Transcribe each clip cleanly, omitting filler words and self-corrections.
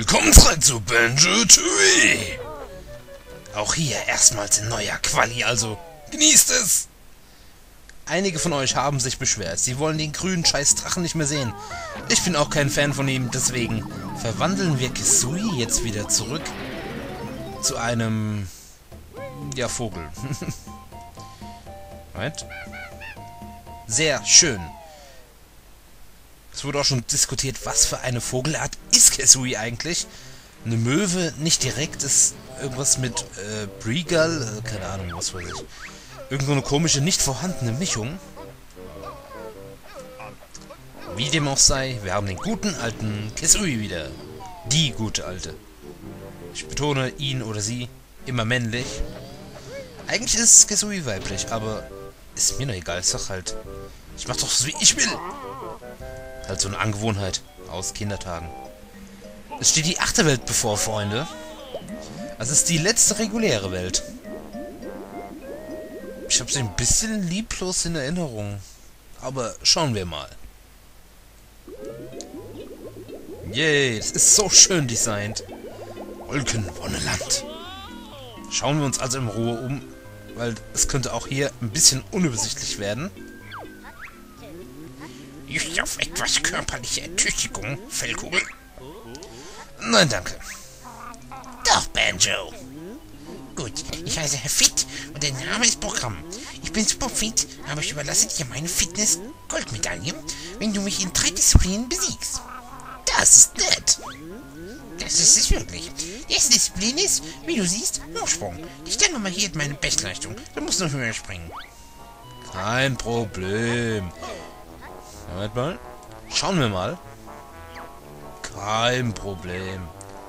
Willkommen zurück zu Banjo-Tooie! Auch hier erstmals in neuer Quali, also genießt es! Einige von euch haben sich beschwert, sie wollen den grünen Scheiß-Drachen nicht mehr sehen. Ich bin auch kein Fan von ihm, deswegen verwandeln wir Kisui jetzt wieder zurück zu einem... ja, Vogel. Right? Sehr schön. Es wurde auch schon diskutiert, was für eine Vogelart ist Kisui eigentlich? Eine Möwe nicht direkt, ist irgendwas mit Breagull, keine Ahnung, was weiß ich. Irgend so eine komische, nicht vorhandene Mischung. Wie dem auch sei, wir haben den guten alten Kisui wieder. Die gute alte. Ich betone ihn oder sie, immer männlich. Eigentlich ist Kisui weiblich, aber ist mir doch egal, ich sag halt, ich mach doch so wie ich will. Halt so eine Angewohnheit aus Kindertagen. Es steht die 8. Welt bevor, Freunde. Das ist die letzte reguläre Welt. Ich habe sie ein bisschen lieblos in Erinnerung. Aber schauen wir mal. Yay, das ist so schön designt. Wolkenwonneland. Schauen wir uns also in Ruhe um, weil es könnte auch hier ein bisschen unübersichtlich werden. Just auf etwas körperliche Ertüchtigung, Fellkugel? Nein, danke. Doch, Banjo. Gut, ich heiße Herr Fit und der Name ist Programm. Ich bin super fit, aber ich überlasse dir meine Fitness-Goldmedaille, wenn du mich in 3 Disziplinen besiegst. Das ist nett. Das ist es wirklich. Die erste Disziplin ist, wie du siehst, Hochsprung. Die Stange markiert meine Bestleistung. Du musst noch höher springen. Kein Problem. Moment mal. Schauen wir mal. Kein Problem.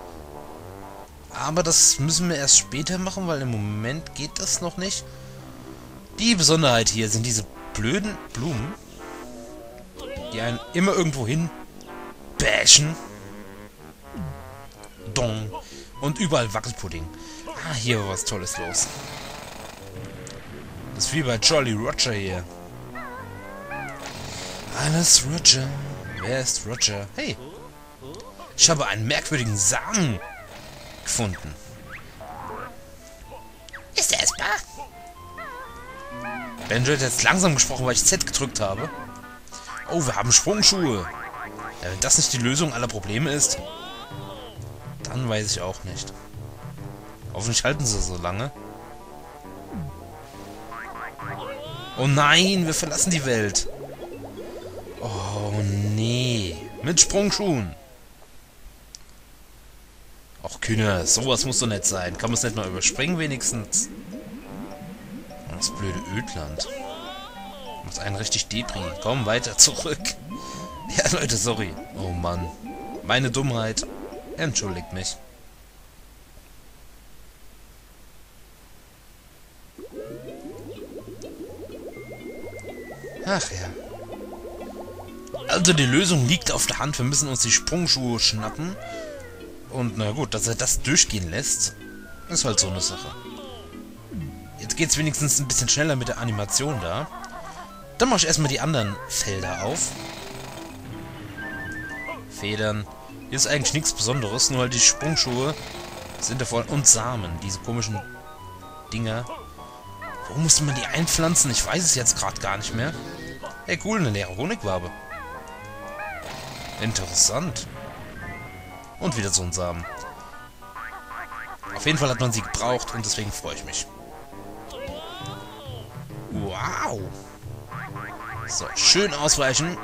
Aber das müssen wir erst später machen, weil im Moment geht das noch nicht. Die Besonderheit hier sind diese blöden Blumen, die einen immer irgendwo hin bashen. Dong. Und überall Wackelpudding. Ah, hier war was Tolles los. Das ist wie bei Jolly Roger hier. Alles Roger. Wer ist Roger? Hey. Ich habe einen merkwürdigen Samen gefunden. Ist er essbar? Banjo hat jetzt langsam gesprochen, weil ich Z gedrückt habe. Oh, wir haben Sprungschuhe. Ja, wenn das nicht die Lösung aller Probleme ist, dann weiß ich auch nicht. Hoffentlich halten sie so lange. Oh nein, wir verlassen die Welt. Oh nee. Mit Sprungschuhen. Och Kühne, sowas muss doch nicht sein. Kann man es nicht mal überspringen wenigstens? Das blöde Ödland. Macht einen richtig Depri. Komm, weiter zurück. Ja, Leute, sorry. Oh Mann. Meine Dummheit. Entschuldigt mich. Ach ja. Also die Lösung liegt auf der Hand. Wir müssen uns die Sprungschuhe schnappen. Und na gut, dass er das durchgehen lässt, ist halt so eine Sache. Jetzt geht's wenigstens ein bisschen schneller mit der Animation da. Dann mache ich erstmal die anderen Felder auf. Federn. Hier ist eigentlich nichts Besonderes, nur halt die Sprungschuhe sind davon. Und Samen, diese komischen Dinger. Wo musste man die einpflanzen? Ich weiß es jetzt gerade gar nicht mehr. Hey, cool, eine leere Honigwabe. Interessant. Und wieder so ein Samen. Auf jeden Fall hat man sie gebraucht und deswegen freue ich mich. Wow. So, schön ausweichen.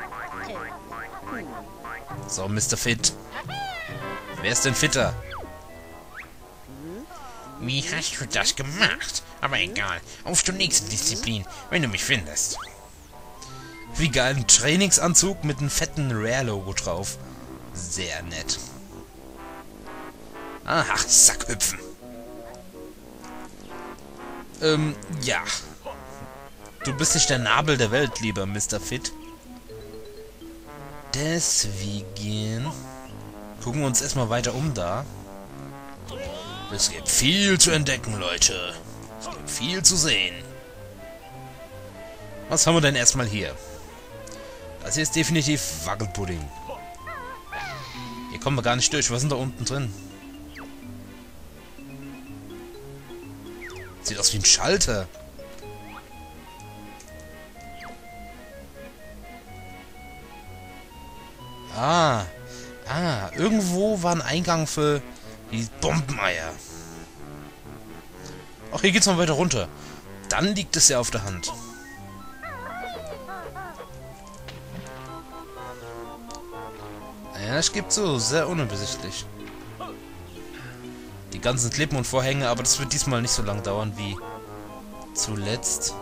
So, Mr. Fit. Wer ist denn fitter? Wie hast du das gemacht? Aber egal. Auf zur nächsten Disziplin, wenn du mich findest. Wie geil, ein Trainingsanzug mit einem fetten Rare-Logo drauf. Sehr nett. Aha, Sackhüpfen. Ja. Du bist nicht der Nabel der Welt, lieber Mr. Fit. Deswegen gucken wir uns erstmal weiter um da. Es gibt viel zu entdecken, Leute. Es gibt viel zu sehen. Was haben wir denn erstmal hier? Das hier ist definitiv Wackelpudding. Ihr kommen wir gar nicht durch. Was ist denn da unten drin? Sieht aus wie ein Schalter. Irgendwo war ein Eingang für die Bombeneier. Ach, hier geht's noch weiter runter. Dann liegt es ja auf der Hand. Ja, es gibt so, sehr unübersichtlich. Die ganzen Klippen und Vorhänge, aber das wird diesmal nicht so lang dauern wie zuletzt.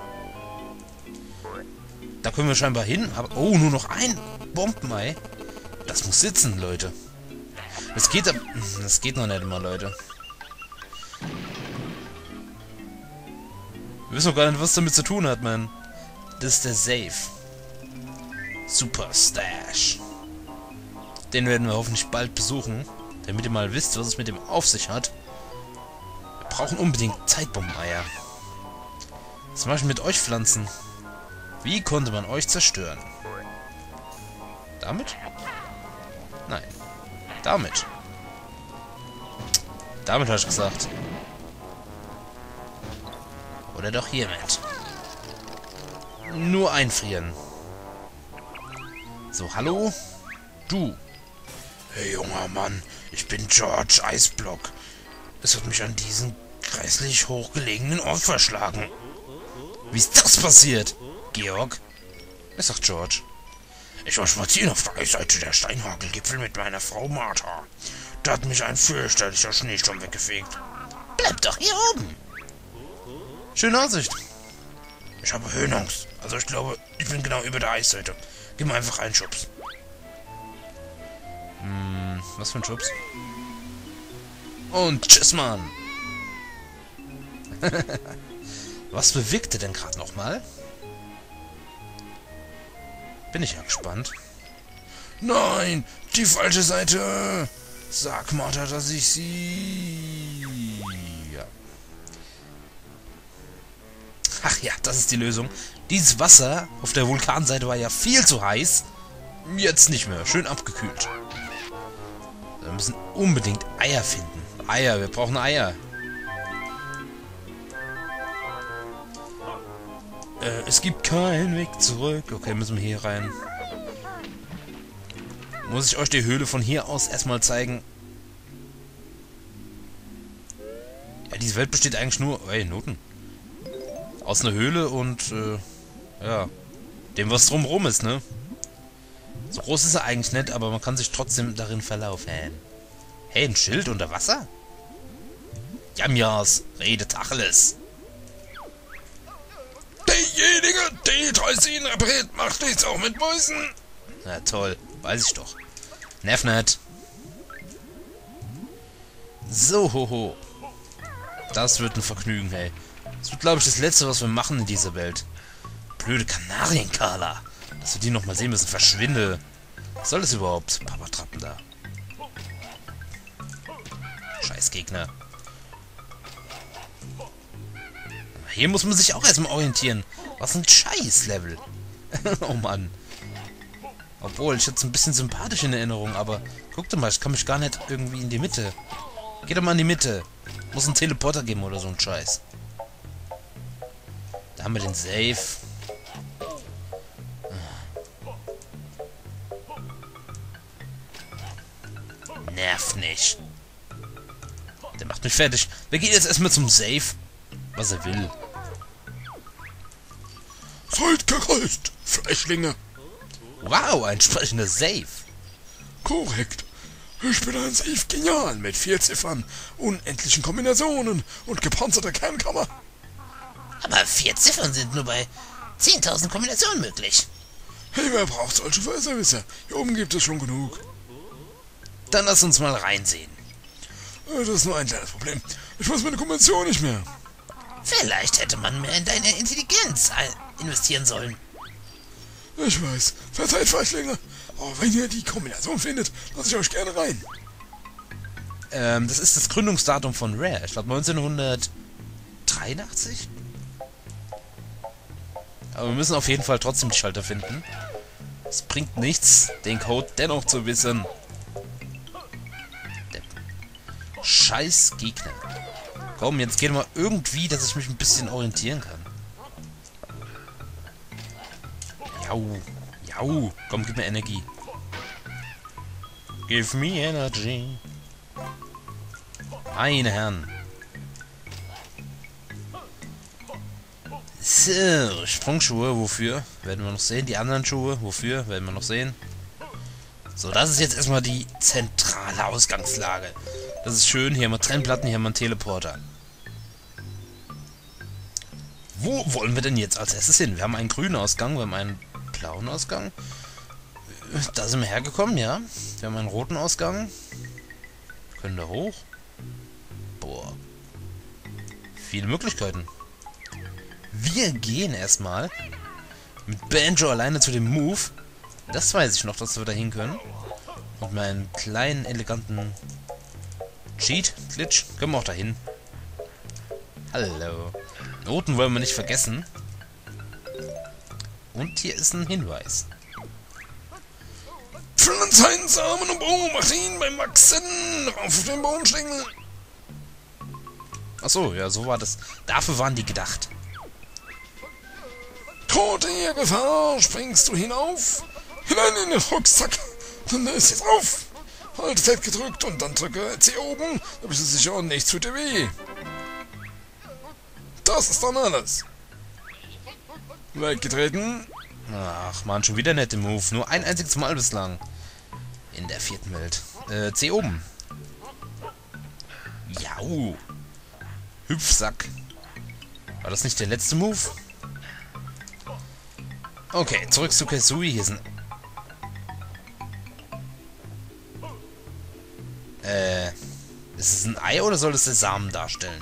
Da können wir scheinbar hin, aber... Oh, nur noch ein Bombenei. Das muss sitzen, Leute. Das geht noch nicht mal, Leute. Wir wissen noch gar nicht, was damit zu tun hat, man. Das ist der Safe. Super Stash. Den werden wir hoffentlich bald besuchen, damit ihr mal wisst, was es mit dem auf sich hat. Wir brauchen unbedingt Zeitbombeneier. Was mache ich mit euch Pflanzen? Wie konnte man euch zerstören? Damit? Nein. Damit. Damit habe ich gesagt. Oder doch hiermit. Nur einfrieren. So, hallo? Du. Hey, junger Mann. Ich bin George Eisblock. Es hat mich an diesen grässlich hochgelegenen Ort verschlagen. Wie ist das passiert? Georg? Es sagt George. Ich war spazieren auf der Eisseite der Steinhagelgipfel mit meiner Frau Martha. Da hat mich ein fürchterlicher Schneesturm weggefegt. Bleib doch hier oben. Schöne Aussicht. Ich habe Höhenangst. Also ich glaube, ich bin genau über der Eisseite. Gib mir einfach einen Schubs. Was für ein Schubs? Und tschüss, Mann. Was bewirkte denn gerade nochmal? Bin ich ja gespannt. Nein, die falsche Seite. Sag Martha, dass ich sie... Ja. Ach ja, das ist die Lösung. Dieses Wasser auf der Vulkanseite war ja viel zu heiß. Jetzt nicht mehr. Schön abgekühlt. Wir müssen unbedingt Eier finden. Eier, wir brauchen Eier. Es gibt keinen Weg zurück. Okay, müssen wir hier rein. Muss ich euch die Höhle von hier aus erstmal zeigen? Ja, diese Welt besteht eigentlich nur... Ey, Noten. Aus einer Höhle und, ja, dem, was drumherum ist, ne? So groß ist er eigentlich nicht, aber man kann sich trotzdem darin verlaufen. Hey, ein Schild unter Wasser? Jamjas, rede Tacheles. Derjenige, die Dreusin repariert, macht nichts auch mit Mäusen. Na toll, weiß ich doch. Nerv nicht. So, hoho. Das wird ein Vergnügen, hey. Das wird, glaube ich, das Letzte, was wir machen in dieser Welt. Blöde Kanarienkala. Dass wir die noch mal sehen müssen. Verschwinde. Was soll das überhaupt? Papatrappen da. Scheiß Gegner. Hier muss man sich auch erstmal orientieren. Was ein Scheiß-Level. Oh Mann. Obwohl, ich jetzt ein bisschen sympathisch in Erinnerung, aber guck doch mal, ich kann mich gar nicht irgendwie in die Mitte. Geh doch mal in die Mitte. Muss einen Teleporter geben oder so ein Scheiß. Da haben wir den Safe. Nerv nicht. Der macht mich fertig. Wir gehen jetzt erstmal zum Safe. Was er will. Seid gegrüßt, Flechlinge. Wow, ein sprechender Safe. Korrekt. Ich bin ein Safe genial mit 4 Ziffern, unendlichen Kombinationen und gepanzerter Kernkammer. Aber 4 Ziffern sind nur bei 10.000 Kombinationen möglich. Hey, wer braucht solche Besserwisser? Hier oben gibt es schon genug. Dann lass uns mal reinsehen. Das ist nur ein kleines Problem. Ich weiß meine Kombination nicht mehr. Vielleicht hätte man mehr in deine Intelligenz investieren sollen. Ich weiß. Verzeiht, Fleischlinge. Aber wenn ihr die Kombination findet, lasse ich euch gerne rein. Das ist das Gründungsdatum von Rare. Ich glaube 1983. Aber wir müssen auf jeden Fall trotzdem die Schalter finden. Es bringt nichts, den Code dennoch zu wissen. Scheiß Gegner. Komm, jetzt geht mal irgendwie, dass ich mich ein bisschen orientieren kann. Jau. Jau. Komm, gib mir Energie. Give me energy. Meine Herren. So, Sprungschuhe, wofür? Werden wir noch sehen. Die anderen Schuhe, wofür? Werden wir noch sehen. So, das ist jetzt erstmal die zentrale Ausgangslage. Das ist schön. Hier haben wir Trennplatten, hier haben wir einen Teleporter. Wo wollen wir denn jetzt als erstes hin? Wir haben einen grünen Ausgang, wir haben einen blauen Ausgang. Da sind wir hergekommen, ja. Wir haben einen roten Ausgang. Können da hoch? Boah. Viele Möglichkeiten. Wir gehen erstmal mit Banjo alleine zu dem Move. Das weiß ich noch, dass wir da hin können. Und meinen kleinen, eleganten Glitch. Können wir auch dahin. Hallo. Noten wollen wir nicht vergessen. Und hier ist ein Hinweis. Pflanzen, Samen und beobachte ihn beim Wachsen. Auf den Bodenstängel. Achso, ja, so war das. Dafür waren die gedacht. Droht dir Gefahr, springst du hinauf. Hinein in den Rucksack. Dann ist jetzt auf. Halt fett gedrückt und dann drücke C oben. Da bist du sicher und nichts tut dir weh. Das ist dann alles. Weggetreten. Ach man, schon wieder nette Move. Nur ein einziges Mal bislang. In der 4. Welt. C oben. Jau. Hüpfsack. War das nicht der letzte Move? Okay, zurück zu Kazooie. Hier sind... Ist es ein Ei oder soll es der Samen darstellen?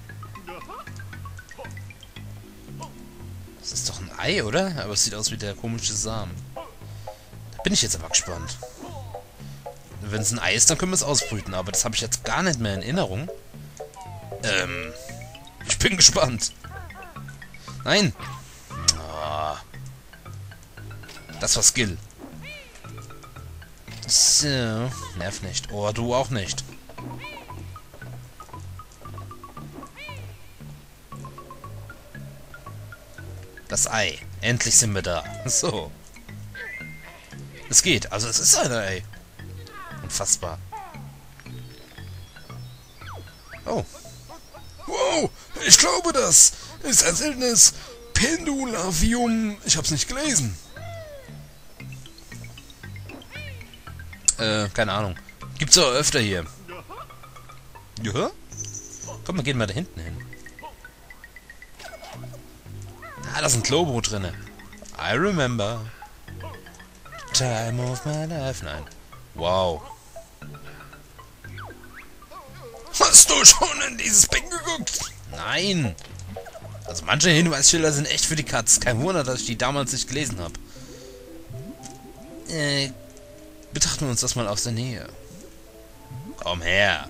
Das ist doch ein Ei, oder? Aber es sieht aus wie der komische Samen. Da bin ich jetzt aber gespannt. Wenn es ein Ei ist, dann können wir es ausbrüten. Aber das habe ich jetzt gar nicht mehr in Erinnerung. Ich bin gespannt. Nein. Oh. Das war Skill. So. Nerv nicht. Oh, du auch nicht. Das Ei. Endlich sind wir da. So. Es geht. Also es ist ein Ei. Unfassbar. Oh. Wow, ich glaube, das ist ein seltenes Pendulavium. Ich hab's nicht gelesen. Keine Ahnung. Gibt's auch öfter hier. Ja? Komm, wir gehen mal da hinten hin. Ah, da ist ein Globo drinne. I remember. Time of my life. Nein. Wow. Hast du schon in dieses Becken geguckt? Nein. Also manche Hinweisschilder sind echt für die Katz. Kein Wunder, dass ich die damals nicht gelesen habe. Betrachten wir uns das mal aus der Nähe. Komm her.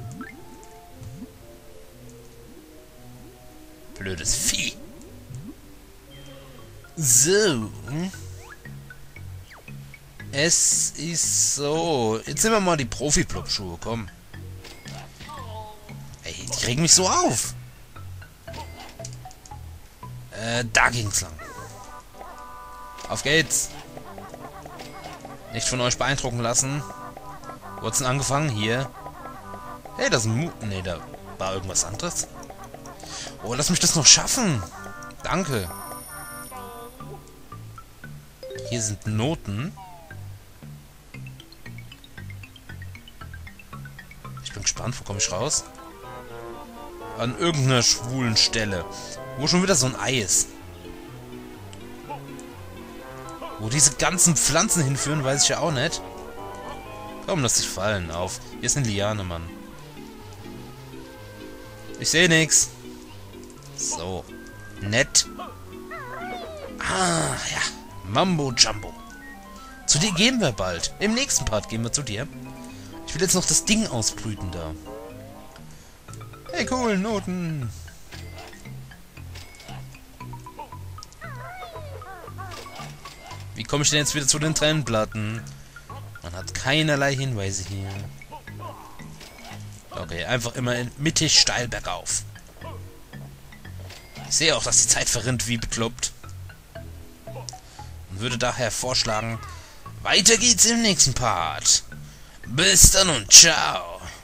Blödes Vieh. So. Es ist so. Jetzt nehmen wir mal die Profi-Plop-Schuhe, komm. Ey, die regen mich so auf. Da ging's lang. Auf geht's. Nicht von euch beeindrucken lassen. Wo hat's denn angefangen? Hier. Hey, das ist ein Ne, da war irgendwas anderes. Oh, lass mich das noch schaffen. Danke. Hier sind Noten. Ich bin gespannt, wo komme ich raus? An irgendeiner schwulen Stelle. Wo schon wieder so ein Ei ist. Wo diese ganzen Pflanzen hinführen, weiß ich ja auch nicht. Komm, lass dich fallen. Auf. Hier ist eine Liane, Mann. Ich sehe nichts. So. Nett. Ah, ja. Mambo Jumbo. Zu dir gehen wir bald. Im nächsten Part gehen wir zu dir. Ich will jetzt noch das Ding ausbrüten da. Hey, cool, Noten. Wie komme ich denn jetzt wieder zu den Trennplatten? Man hat keinerlei Hinweise hier. Okay, einfach immer mittig steil bergauf. Ich sehe auch, dass die Zeit verrinnt wie bekloppt. Und würde daher vorschlagen, weiter geht's im nächsten Part. Bis dann und ciao.